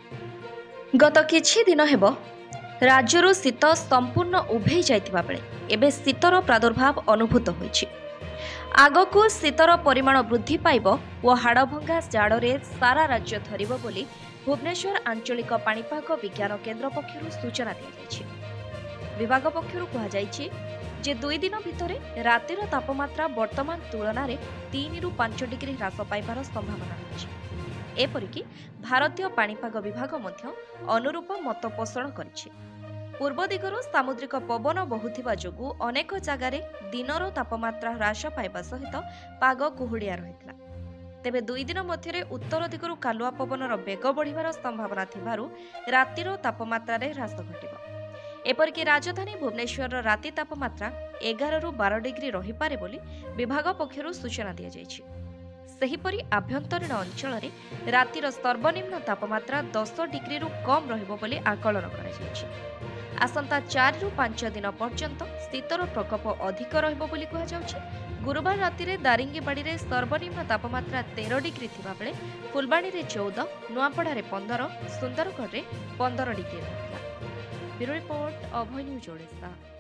गत किछि दिन हेब राज्यରୁ ଶୀତ ସମ୍ପୂର୍ଣ୍ଣ ଉଭେଇ ଯାଇଥିବା ବେଳେ ଏବେ ଶୀତର ପ୍ରାଦୁର୍ଭାବ ଅନୁଭୂତ ହୋଇଛି। ଆଗକୁ ଶୀତର ପରିମାଣ ବୃଦ୍ଧି ପାଇବ ଓ ହାଡ଼ଭଙ୍ଗା ଜାଡ଼ରେ ସାରା ରାଜ୍ୟ ଧରିବ ବୋଲି ଭୁବନେଶ୍ୱର ଆଞ୍ଚଳିକ ପାଣିପାଗ ବିଜ୍ଞାନ କେନ୍ଦ୍ର ପକ୍ଷରୁ ସୂଚନା ଦିଆଯାଇଛି। ବିଭାଗ ପକ୍ଷରୁ କୁହାଯାଇଛି ଯେ 2 ଦିନ ଭିତରେ ରାତିର ତାପମାତ୍ରା ବର୍ତ୍ତମାନ ତୁଳନାରେ 3 ରୁ 5 ଡିଗ୍ରୀ ହ୍ରାସ ପାଇବାର ସମ୍ଭାବନା ରହିଛି। ଏପରିକି ଭାରତୀୟ ପାଣିପାଗ ବିଭାଗ ମଧ୍ୟ ଅନୁରୂପ ମତ ପୋଷଣ କରିଛି। ପୂର୍ବ ଦିଗରୁ ସାମୁଦ୍ରିକ ପବନ ବହୁଥିବା ଯୋଗୁଁ ଅନେକ ଜାଗାରେ ଦିନର ତାପମାତ୍ରା ହ୍ରାସ ପାଇବା ସହିତ ପାଗ କୁହୁଡ଼ିଆ ରହିଥିଲା। ତେବେ 2 ଦିନ ମଧ୍ୟରେ ଉତ୍ତର ଦିଗରୁ କାଲୁଆ ପବନର ବେଗ ବଢ଼ିବାର ସମ୍ଭାବନା ଥିବାରୁ ରାତିର ତାପମାତ୍ରାରେ ହ୍ରାସ ଘଟିବ। ଏପରିକି ରାଜଧାନୀ ଭୁବନେଶ୍ୱରର ରାତି ତାପମାତ୍ରା 11 ରୁ 12 ଡିଗ୍ରୀ ରହିପାରେ ବୋଲି ବିଭାଗ ପକ୍ଷରୁ ସୂଚନା ଦିଆଯାଇଛି। ସେହିପରି ଆଭ୍ୟନ୍ତରୀଣ ଅଞ୍ଚଳରେ ରାତିର ସର୍ବନିମ୍ନ ତାପମାତ୍ରା 10 ଡିଗ୍ରୀରୁ କମ୍ ରହିବ ବୋଲି ଆକଳନ କରାଯାଇଛି। ଆସନ୍ତା 4 ରୁ 5 ଦିନ ପର୍ଯ୍ୟନ୍ତ ଶୀତର ପ୍ରକୋପ ଅଧିକ ରହିବ ବୋଲି କୁହାଯାଉଛି। ଗୁରୁବାର ରାତିରେ ଦାରିଙ୍ଗିବାଡ଼ିରେ ସର୍ବନିମ୍ନ ତାପମାତ୍ରା 13 ଡିଗ୍ରୀ ଥିବାବେଳେ ଫୁଲବାଣୀରେ 14, ନୂଆପଡ଼ାରେ 15, ସୁନ୍ଦରଗଡ଼ରେ 15 ଡିଗ୍ରୀ ରହିଥିଲା। Bureau report, Abhay news Odisha.